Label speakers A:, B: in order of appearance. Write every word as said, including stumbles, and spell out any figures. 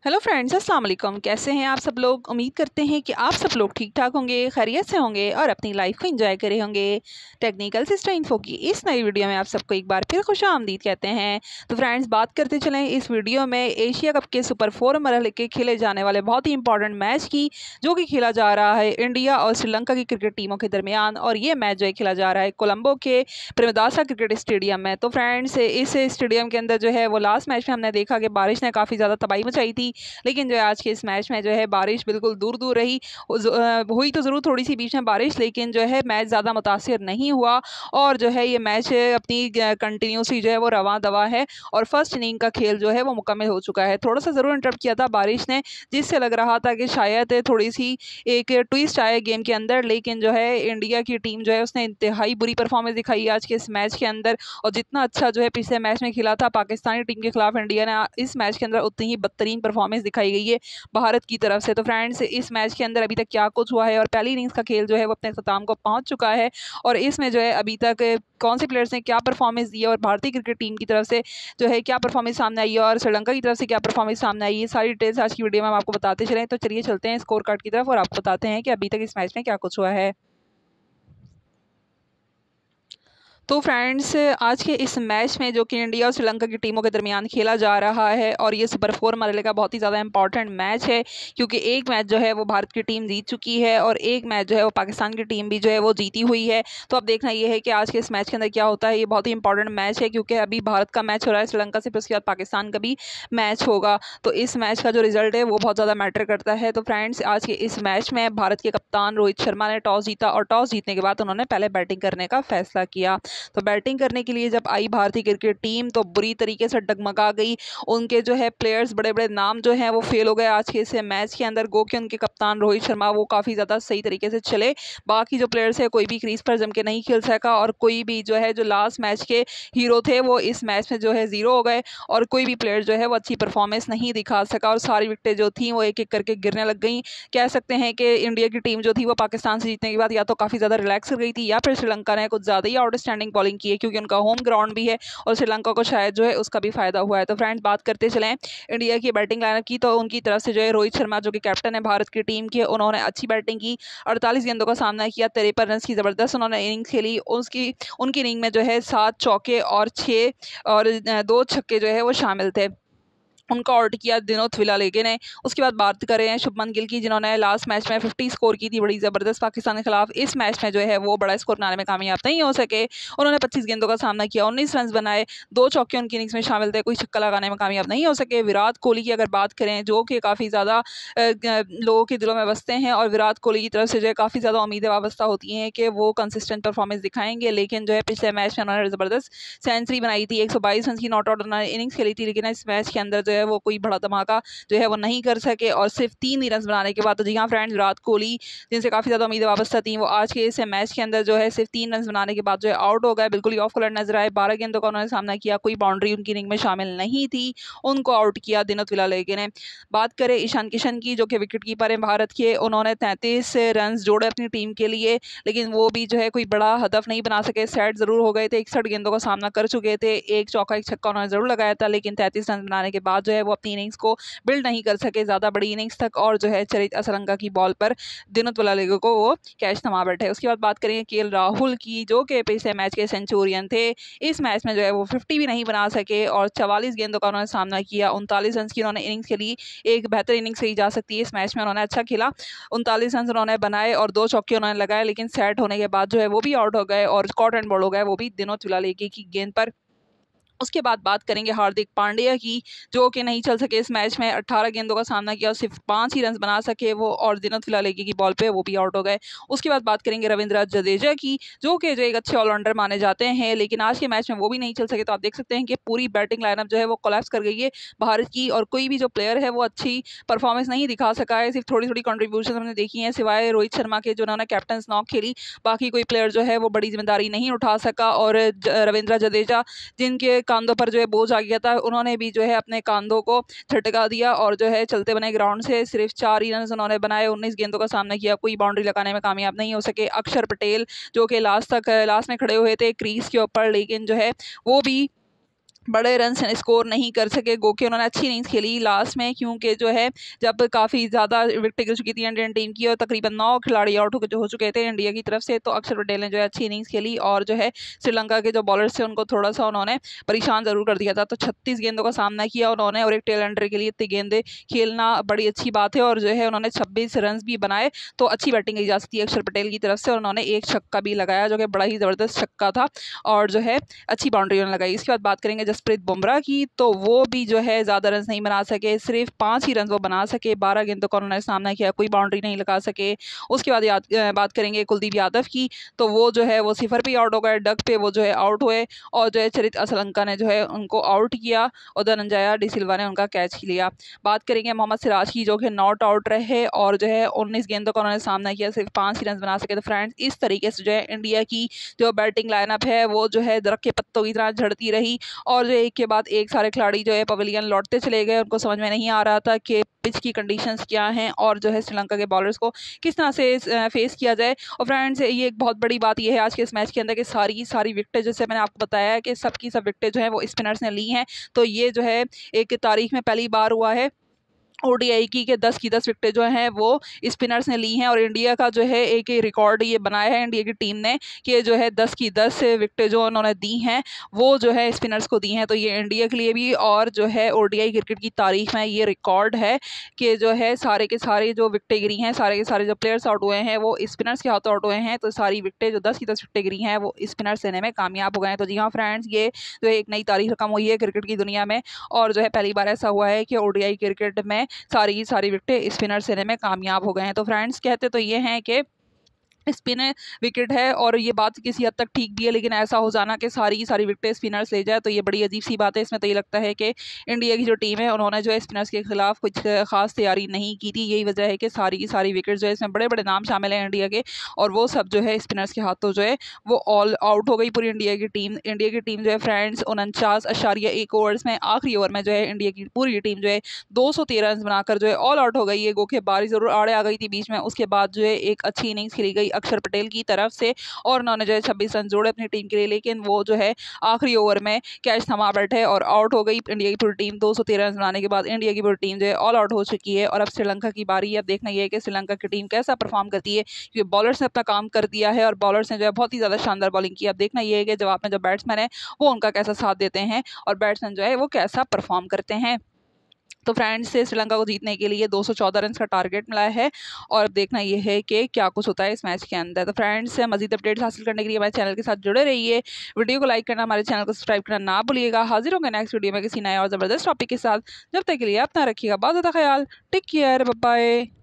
A: Hello friends, अस्सलाम वालेकुम। कैसे हैं आप सब लोग? उम्मीद करते हैं कि आप सब लोग ठीक ठाक होंगे, खैरियत से होंगे और अपनी लाइफ को एंजॉय करे होंगे। टेक्निकल सिस्टम इन्फो की इस नई वीडियो में आप सबको एक बार फिर खुश आमदीद कहते हैं। तो फ्रेंड्स, बात करते चलें इस वीडियो में एशिया कप के सुपर फोर मरहले के खेले जाने वाले बहुत ही इंपॉर्टेंट मैच की, जो कि खेला जा रहा है इंडिया और श्रीलंका की क्रिकेट टीमों के दरमियान। और ये मैच जो है खेला जा रहा है कोलंबो के प्रेमदासा क्रिकेट स्टेडियम में। तो फ्रेंड्स, इस स्टेडियम के अंदर जो है वो लास्ट मैच में हमने देखा कि बारिश ने काफ़ी ज़्यादा तबाही मचाई थी, लेकिन जो है आज के इस मैच में जो है बारिश बिल्कुल दूर दूर रही। हुई तो ज़रूर थोड़ी सी बीच में बारिश, लेकिन जो है मैच ज़्यादा मुतासिर नहीं हुआ और जो है ये मैच अपनी कंटिन्यूसली जो है वो रवां दवा है और फर्स्ट इनिंग का खेल जो है वो मुकम्मल हो चुका है। थोड़ा सा ज़रूर इंटरप्ट किया था बारिश ने, जिससे लग रहा था कि शायद थोड़ी सी एक ट्विस्ट आए गेम के अंदर, लेकिन जो है इंडिया की टीम जो है उसने इंतहाई बुरी परफॉर्मेंस दिखाई आज के इस मैच के अंदर। और जितना अच्छा जो है पिछले मैच में खेला था पाकिस्तानी टीम के खिलाफ, इंडिया ने इस मैच के अंदर उतनी ही बदतरीन परफॉर्मेंस दिखाई गई है भारत की तरफ से। तो फ्रेंड्स, इस मैच के अंदर अभी तक क्या कुछ हुआ है और पहली इनिंग्स का खेल जो है वो अपने अख्ताम को पहुंच चुका है और इसमें जो है अभी तक कौन से प्लेयर्स ने क्या परफॉर्मेंस दी है और भारतीय क्रिकेट टीम की तरफ से जो है क्या परफॉर्मेंस सामने आई है और श्रीलंका की तरफ से क्या परफॉर्मेंस सामने आई है, सारी डिटेल्स आज की वीडियो में हम आपको बताते चलें। तो चलिए चलते हैं स्कोर कार्ड की तरफ और आपको बताते हैं कि अभी तक इस मैच में क्या कुछ हुआ है। तो फ्रेंड्स, आज के इस मैच में जो कि इंडिया और श्रीलंका की टीमों के दरमियान खेला जा रहा है और ये सुपर फोर मरहले का बहुत ही ज़्यादा इंपॉर्टेंट मैच है, क्योंकि एक मैच जो है वो भारत की टीम जीत चुकी है और एक मैच जो है वो पाकिस्तान की टीम भी जो है वो जीती हुई है। तो अब देखना ये है कि आज के इस मैच के अंदर क्या होता है। ये बहुत ही इंपॉर्टेंट मैच है क्योंकि अभी भारत का मैच हो रहा है श्रीलंका से, फिर उसके बाद पाकिस्तान का भी मैच होगा। तो इस मैच का जो रिजल्ट है वो बहुत ज़्यादा मैटर करता है। तो फ्रेंड्स, आज के इस मैच में भारत के कप्तान रोहित शर्मा ने टॉस जीता और टॉस जीतने के बाद उन्होंने पहले बैटिंग करने का फैसला किया। तो बैटिंग करने के लिए जब आई भारतीय क्रिकेट टीम तो बुरी तरीके से डगमगा गई। उनके जो है प्लेयर्स, बड़े बड़े नाम जो हैं वो फेल हो गए आज के इस मैच के अंदर। गो कि उनके कप्तान रोहित शर्मा वो काफ़ी ज़्यादा सही तरीके से चले, बाकी जो प्लेयर्स है कोई भी क्रीज पर जम के नहीं खेल सका और कोई भी जो है जो लास्ट मैच के हीरो थे वो इस मैच में जो है ज़ीरो हो गए और कोई भी प्लेयर जो है वो अच्छी परफॉर्मेंस नहीं दिखा सका और सारी विकेटें जो थी वो एक एक करके गिरने लग गई। कह सकते हैं कि इंडिया की टीम जो थी वो पाकिस्तान से जीतने के बाद या तो काफ़ी ज़्यादा रिलैक्स कर गई थी या फिर श्रीलंका ने कुछ ज़्यादा ही आउटस्टैंडिंग बॉलिंग की है, क्योंकि उनका होम ग्राउंड भी है और श्रीलंका को शायद जो है उसका भी फायदा हुआ है। तो फ्रेंड्स, बात करते चलें इंडिया की बैटिंग लाइनअप की, तो उनकी तरफ से जो है रोहित शर्मा जो कि कैप्टन है भारत की टीम के, उन्होंने अच्छी बैटिंग की, अड़तालीस गेंदों का सामना किया, तिरपन रन की ज़बरदस्त उन्होंने इनिंग्स खेली। उसकी उनकी इनिंग में जो है सात चौके और छः और दो छक्के जो है वो शामिल थे। उनको आउट किया दिनोत विलालेगे ने। उसके बाद बात करें शुभमन गिल की, जिन्होंने लास्ट मैच में पचास स्कोर की थी बड़ी ज़बरदस्त पाकिस्तान के खिलाफ। इस मैच में जो है वो बड़ा स्कोर बनाने में कामयाब नहीं हो सके। उन्होंने पच्चीस गेंदों का सामना किया, उन्नीस रन बनाए, दो चौके उनकी इनिंग्स में शामिल थे, कोई छक्का लगाने में कामयाब नहीं हो सके। विराट कोहली की अगर बात करें, जो कि काफ़ी ज़्यादा लोगों के दिलों में बसते हैं और विराट कोहली की तरफ से जो है काफ़ी ज़्यादा उम्मीदें वाबस्ता होती हैं कि वो कंसिस्टेंट परफॉर्मेंस दिखाएंगे, लेकिन जो है पिछले मैच में उन्होंने ज़बरदस्त सेंचुरी बनाई थी, एक सौ बाईस रन की नॉट आउट उन्होंने इनिंग्स खेली थी, लेकिन इस मैच के अंदर जो है वो कोई बड़ा धमाका जो है वो नहीं कर सके और सिर्फ तीन ही रन बनाने के बाद। तो जी हाँ फ्रेंड्स, विराट कोहली जिनसे काफ़ी ज़्यादा उम्मीदें वाबस्ता थी, वो आज के इस मैच के अंदर जो है सिर्फ तीन रन बनाने के बाद जो है आउट हो गए, बिल्कुल ही ऑफ कलर नजर आए। बारह गेंदों का उन्होंने सामना किया, कोई बाउंड्री उनकी इनिंग में शामिल नहीं थी, उनको आउट किया दिनोत विलालेगे ने। बात करें ईशान किशन की, जो कि विकेट कीपर है भारत के, उन्होंने तैंतीस रन जोड़े अपनी टीम के लिए, लेकिन वो भी जो है कोई बड़ा हदफ नहीं बना सके। सेट जरूर हो गए थे, इकसठ गेंदों का सामना कर चुके थे, एक चौका एक छक्का उन्होंने जरूर लगाया था, लेकिन तैंतीस रन बनाने के बाद जो है वो अपनी इनिंग्स को बिल्ड नहीं कर सके ज़्यादा बड़ी इनिंग्स तक और जो है चरित असलंका की बॉल पर दिनोत विलालेगे को वो कैच थमा बैठे। उसके बाद बात करेंगे केएल राहुल की, जो कि पिछले मैच के सेंचुरियन थे। इस मैच में जो है वो पचास भी नहीं बना सके और चवालीस गेंदों का उन्होंने सामना किया, उनतालीस रन की उन्होंने इनिंग्स खेली, एक बेहतर इनिंग्स कही जा सकती है। इस मैच में उन्होंने अच्छा खेला, उनतालीस रन उन्होंने बनाए और दो चौके उन्होंने लगाए, लेकिन सेट होने के बाद जो है वो भी आउट हो गए और कॉट एंड बॉल हो गए, वो भी दिनोत विलालेगे की गेंद पर। उसके बाद बात करेंगे हार्दिक पांड्या की, जो कि नहीं चल सके इस मैच में, अठारह गेंदों का सामना किया, सिर्फ पाँच ही रन बना सके वो और दिनोत विलालेगे की बॉल पे वो भी आउट हो गए। उसके बाद बात करेंगे रविंद्र जडेजा की, जो कि जो एक अच्छे ऑलराउंडर माने जाते हैं, लेकिन आज के मैच में वो भी नहीं चल सके। तो आप देख सकते हैं कि पूरी बैटिंग लाइनअप जो है वो कोलैप्स कर गई है भारत की और कोई भी जो प्लेयर है वो अच्छी परफॉर्मेंस नहीं दिखा सका है। सिर्फ थोड़ी थोड़ी कॉन्ट्रीब्यूशन हमने देखी है, सिवाय रोहित शर्मा के, जो उन्होंने कैप्टन नॉक खेली, बाकी कोई प्लेयर जो है वो बड़ी जिम्मेदारी नहीं उठा सका। और रविंद्र जडेजा, जिनके कांधों पर जो है बोझ आ गया था, उन्होंने भी जो है अपने कांधों को झटका दिया और जो है चलते बने ग्राउंड से सिर्फ चार ही रन उन्होंने बनाए, उन्नीस गेंदों का सामना किया, कोई बाउंड्री लगाने में कामयाब नहीं हो सके। अक्षर पटेल, जो कि लास्ट तक लास्ट में खड़े हुए थे क्रीज के ऊपर, लेकिन जो है वो भी बड़े रन स्कोर नहीं कर सके। गोके उन्होंने अच्छी इनिंग्स खेली लास्ट में, क्योंकि जो है जब काफ़ी ज़्यादा विकेट गिर चुकी थी इंडियन टीम की और तकरीबन नौ खिलाड़ी आउट हो हो चुके थे इंडिया की तरफ से, तो अक्षर पटेल ने जो है अच्छी इनिंग्स खेली और जो है श्रीलंका के जो बॉलर्स थे उनको थोड़ा सा उन्होंने परेशान ज़रूर कर दिया था। तो छत्तीस गेंदों का सामना किया उन्होंने और एक टेल एंडर के लिए इतनी गेंदें खेलना बड़ी अच्छी बात है। और जो है उन्होंने छब्बीस रन भी बनाए, तो अच्छी बैटिंग की जा सकती है अक्षर पटेल की तरफ से। और उन्होंने एक छक्का भी लगाया जो कि बड़ा ही ज़बरदस्त छक्का था और जो है अच्छी बाउंड्री उन्होंने लगाई। इसके बाद बात करेंगे जसप्रीत बुमराह की, तो वो भी जो है ज़्यादा रन नहीं बना सके, सिर्फ पाँच ही रन वो बना सके। बारह गेंदों का उन्होंने सामना किया, कोई बाउंड्री नहीं लगा सके। उसके बाद याद बात करेंगे कुलदीप यादव की, तो वो जो है वो सिफर पे आउट हो गए, डग पे वो जो है आउट हुए और जो है चरित असलंका ने जो है उनको आउट किया और धनंजय डी सिल्वा ने उनका कैच लिया। बात करेंगे मोहम्मद सिराज की, जो कि नॉट आउट रहे और जो है उन्नीस गेंदों का उन्होंने सामना किया, सिर्फ पाँच ही रन बना सके। तो फ्रेंड्स इस तरीके से जो है इंडिया की जो बैटिंग लाइनअप है वो जो है दरख्त के पत्तों की तरह झड़ती रही और जो एक के बाद एक सारे खिलाड़ी जो है पवेलियन लौटते चले गए। उनको समझ में नहीं आ रहा था कि पिच की कंडीशंस क्या हैं और जो है श्रीलंका के बॉलर्स को किस तरह से फेस किया जाए। और फ्रेंड्स ये एक बहुत बड़ी बात ये है आज के इस मैच के अंदर कि सारी की सारी विकेटें, जैसे मैंने आपको बताया है कि सबकी सब विकेटें जो है वो स्पिनर्स ने ली हैं। तो ये जो है एक तारीख में पहली बार हुआ है ओडीआई की के दस की दस विकेटें जो हैं वो स्पिनर्स ने ली हैं। और इंडिया का जो है एक रिकॉर्ड ये बनाया है इंडिया की टीम ने कि जो है दस की दस विकेटें जो उन्होंने दी हैं वो जो है स्पिनर्स को दी हैं। तो ये इंडिया के लिए भी और जो है ओडीआई क्रिकेट की तारीख में ये रिकॉर्ड है कि जो है सारे के सारे जो विकेटें गिरी हैं, सारे के सारे जो प्लेयर्स आउट हुए हैं वो स्पिनर्स के हाथों आउट हुए हैं। तो सारी विकेटें जो दस की दस विकेटें गिरी हैं वो स्पिनर्स लेने में कामयाब हो गए हैं। तो जी हाँ फ्रेंड्स, ये जो है एक नई तारीख रकम हुई है क्रिकेट की दुनिया में और जो है पहली बार ऐसा हुआ है कि ओडीआई क्रिकेट में सारी की सारी विकेटें स्पिनर्स लेने में कामयाब हो गए हैं। तो फ्रेंड्स कहते तो ये हैं कि स्पिनर विकेट है और ये बात किसी हद तक ठीक भी है, लेकिन ऐसा हो जाना कि सारी की सारी विकेटें स्पिनर्स ले जाए तो ये बड़ी अजीब सी बात है। इसमें तो ये लगता है कि इंडिया की जो टीम है उन्होंने जो है स्पिनर्स के खिलाफ कुछ खास तैयारी नहीं की थी। यही वजह है कि सारी की सारी विकेट जो है इसमें बड़े बड़े नाम शामिल हैं इंडिया के और वो सब जो है स्पिनर्स के हाथों जो है वो ऑल आउट हो गई पूरी इंडिया की टीम। इंडिया की टीम जो है फ्रेंड्स उनचास अशारिया एक ओवर्स में आखिरी ओवर में जो है इंडिया की पूरी टीम जो है दो सौ तेरह रन बनाकर जो है ऑल आउट हो गई है। गोखे बारी जरूर आड़े आ गई थी बीच में, उसके बाद जो है एक अच्छी इनिंग्स खेली गई अक्षर पटेल की तरफ से और उन्होंने जो है छब्बीस रन जोड़े अपनी टीम के लिए, लेकिन वो जो है आखिरी ओवर में कैच थमा बैठे और आउट हो गई इंडिया की पूरी टीम। दो सौ तेरह रन बनाने के बाद इंडिया की पूरी टीम जो है ऑल आउट हो चुकी है और अब श्रीलंका की बारी है। अब देखना ये है कि श्रीलंका की टीम कैसा परफॉर्म करती है, क्योंकि बॉलर्स ने अपना काम कर दिया है और बॉलर्स ने जो है बहुत ही ज़्यादा शानदार बॉलिंग की। अब देखना ये है कि जवाब में जो बैट्समैन है वो उनका कैसा साथ देते हैं और बैट्समैन जो है वो कैसा परफॉर्म करते हैं। तो फ्रेंड्स से श्रीलंका को जीतने के लिए दो सौ चौदह रन का टारगेट मिला है और देखना ये है कि क्या कुछ होता है इस मैच के अंदर। तो फ्रेंड्स मजीद अपडेट्स हासिल करने के लिए हमारे चैनल के साथ जुड़े रहिए, वीडियो को लाइक करना, हमारे चैनल को सब्सक्राइब करना ना भूलिएगा। हाजिर होंगे नेक्स्ट वीडियो में किसी नए और ज़बरदस्त टॉपिक के साथ। जब तक के लिए अपना रखिएगा बहुत ज़्यादा ख्याल। Take care, bye bye.